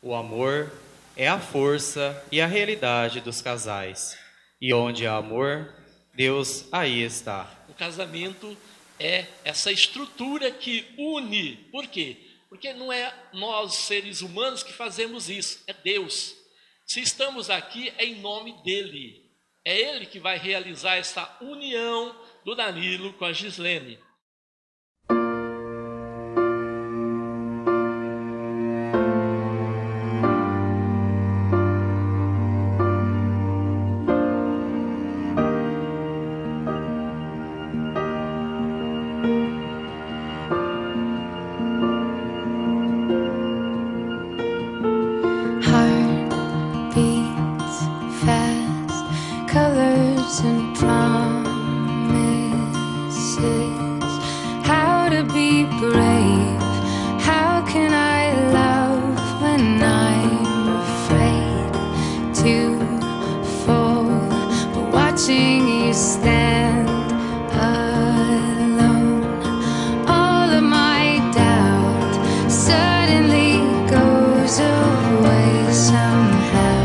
O amor é a força e a realidade dos casais. E onde há amor, Deus aí está. O casamento é essa estrutura que une. Por quê? Porque não é nós, seres humanos, que fazemos isso, é Deus. Se estamos aqui, é em nome dele. É ele que vai realizar essa união do Danilo com a Gislene. And promises, how to be brave, how can I love when I'm afraid to fall, but watching you stand alone, all of my doubt suddenly goes away somehow.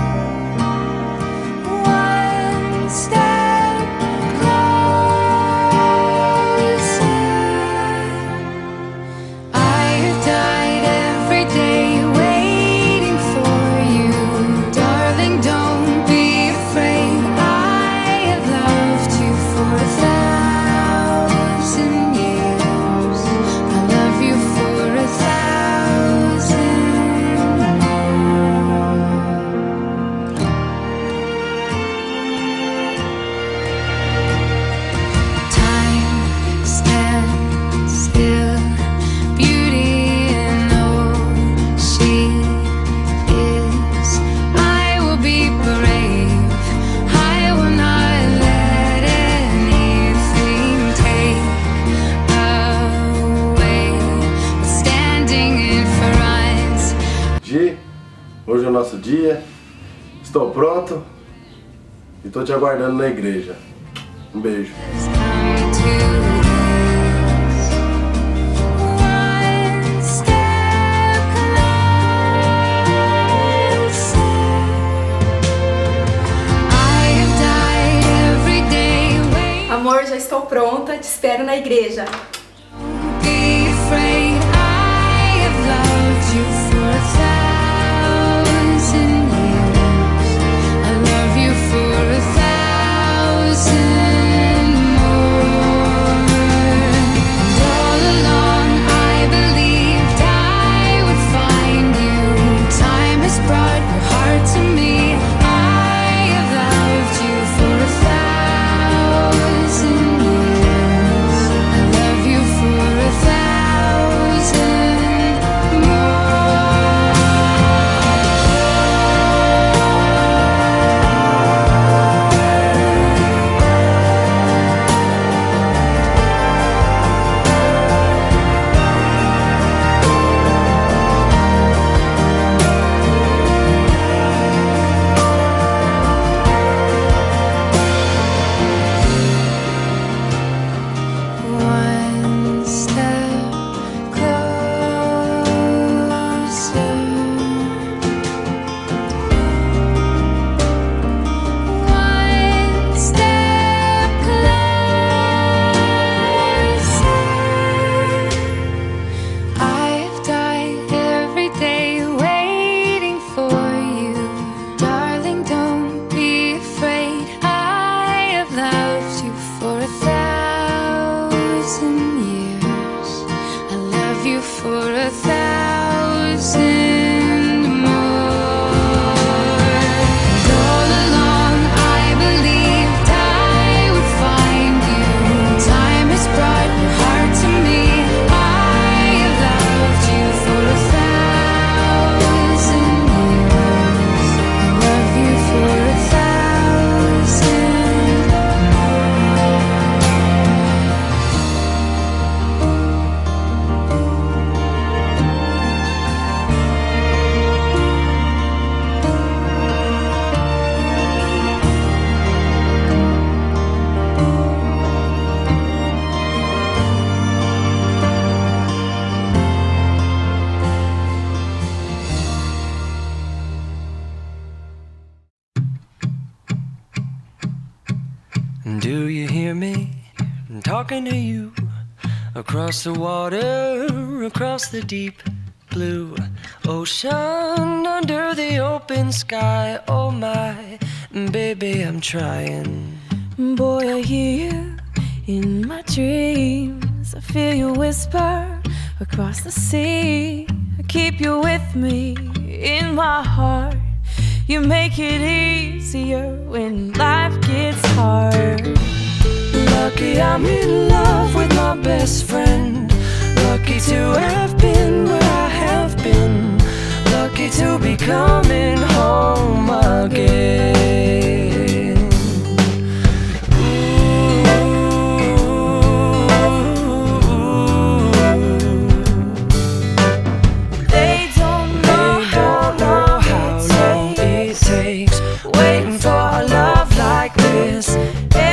Hoje é o nosso dia, estou pronto e estou te aguardando na igreja. Um beijo. Amor, já estou pronta, te espero na igreja. More Do you hear me? I'm talking to you. Across the water, across the deep blue ocean, under the open sky. Oh my, baby, I'm trying. Boy, I hear you in my dreams. I feel you whisper across the sea. I keep you with me in my heart. You make it easier when life gets hard. Lucky I'm in love with my best friend. Lucky to have been where I have been. Lucky to be coming home again. They don't know how long it takes waiting for a love like this.